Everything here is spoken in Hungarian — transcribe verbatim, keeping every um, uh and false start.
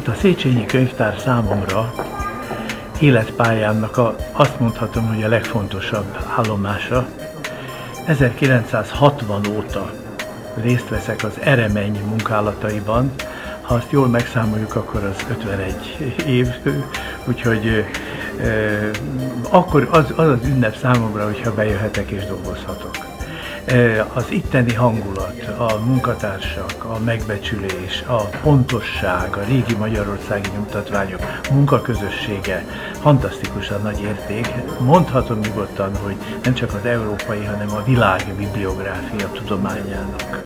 Hát a Széchenyi Könyvtár számomra életpályámnak a, azt mondhatom, hogy a legfontosabb állomása. ezerkilencszázhatvan óta részt veszek az Eremenny munkálataiban. Ha azt jól megszámoljuk, akkor az ötvenegy év, úgyhogy eh, akkor az, az az ünnep számomra, hogyha bejöhetek és dolgozhatok. Az itteni hangulat, a munkatársak, a megbecsülés, a pontosság, a régi magyarországi nyomtatványok munkaközössége fantasztikusan nagy érték. Mondhatom nyugodtan, hogy nem csak az európai, hanem a világ bibliográfia tudományának